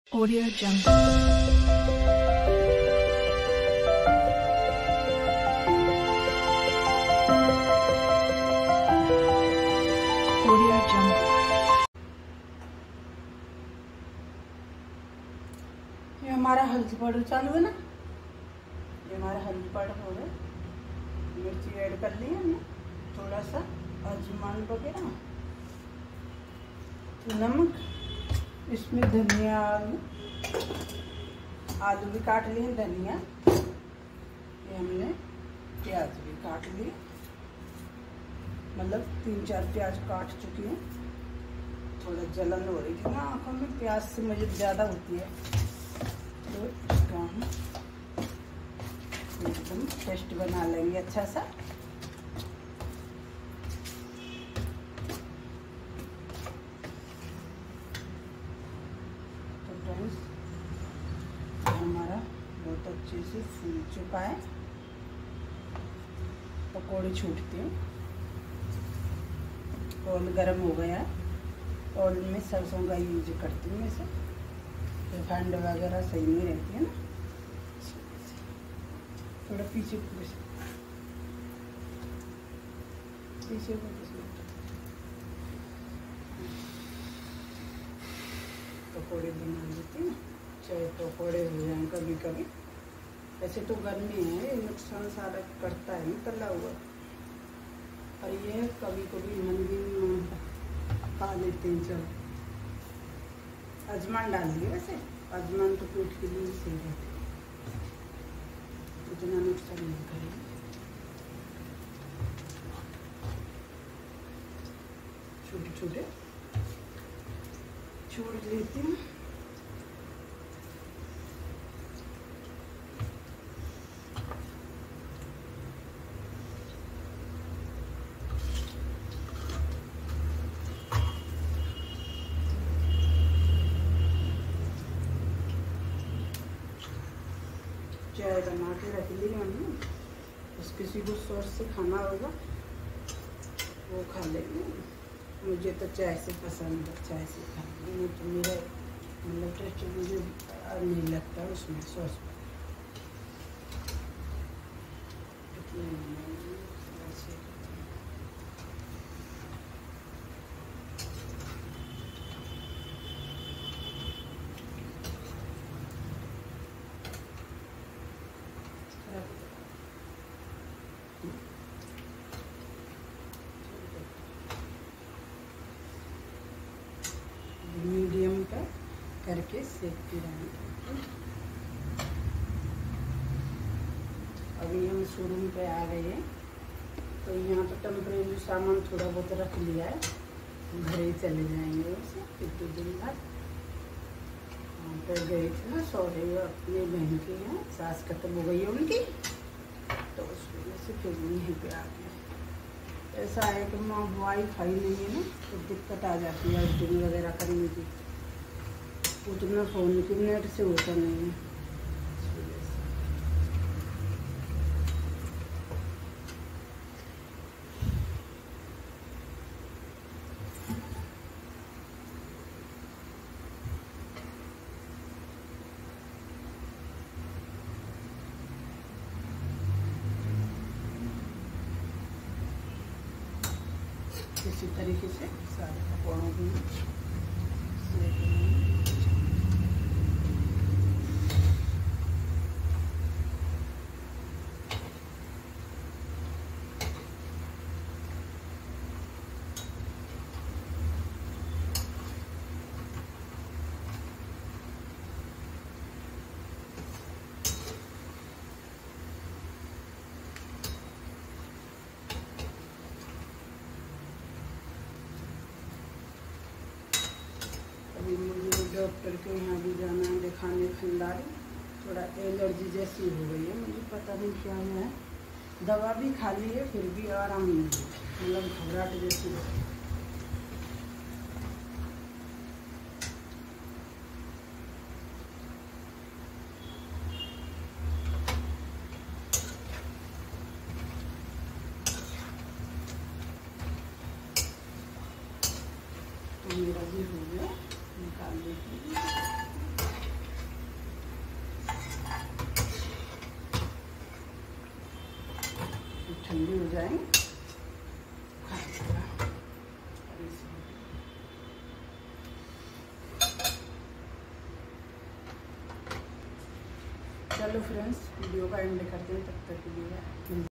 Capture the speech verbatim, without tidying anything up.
Audio Jungle. Audio Jungle. ये हमारा हल्दी पाउडर चालू है ना, ये हमारा हल्दी पाउडर हो गया। मिर्ची ऐड कर ली हमने, थोड़ा सा अजवाइन वगैरह, नमक, इसमें धनिया, आलू भी काट लिए, धनिया, ये हमने प्याज भी काट लिए, मतलब तीन चार प्याज काट चुकी हैं। थोड़ा जलन हो रही थी ना आंखों में, प्याज से मुझे ज़्यादा होती है, तो इसका हम एकदम पेस्ट बना लेंगे अच्छा सा। हमारा बहुत अच्छे से फूल चुका है, पकौड़े छूटते हैं। ऑयल गरम हो गया है, ऑयल में सरसों का यूज करती हूँ वैसे, रिफाइंड वगैरह सही नहीं रहती है ना। थोड़ा पीछे पीछे पीछे पकौड़े बना लेते हैं, चाहे पकौड़े हो जाए कभी कभी। वैसे तो गर्मी है, नुकसान सारा करता है तला हुआ, और ये कभी कभी मन भी खा लेते हैं। जब अजवाइन डाल दिए, वैसे अजवाइन तो पेट के लिए सही रहती है, इतना नुकसान नहीं करेगी। छोटे छोटे छोड़ लेती हूँ। चाय बना के रख ली हमने, बस किसी को सॉस से खाना होगा वो खा लेंगे। मुझे तो चाय से पसंद है, चाय से खाना, नहीं तो मेरा मतलब टेस्ट मुझे नहीं लगता उसमें सॉस में। मीडियम का करके सेकते रहेंगे। अभी हम शोरूम पे आ गए हैं, तो यहाँ पर टेम्परेरी सामान थोड़ा बहुत रख लिया है, घर ही चले जाएंगे वैसे एक दो दिन बाद। वहाँ पर गए थे ना सौरे अपने बहन के यहाँ, सास खत्म हो गई है उनकी, तो उस वजह से फिर यहीं पे आ गए। ऐसा है कि माँ वाई फाई नहीं है ना, तो दिक्कत आ जाती है एडिटिंग वगैरह करने की, उतना फ़ोन की नेट से होता नहीं है। इसी तरीके से सारे पकौड़ों को सेक लेंगे। मुझे डॉक्टर के यहाँ भी जाना है दिखाने, खंडारी थोड़ा एलर्जी जैसी हो गई है, मुझे पता नहीं क्या है। दवा भी खा ली है फिर भी आराम नहीं है, मतलब घबराहट जैसी है। तो मेरा भी हो गया, निकाल लेती हूँ। ठंडी हो जाएंगे। चलो फ्रेंड्स, वीडियो का एंड करते हैं, तब तक के लिए।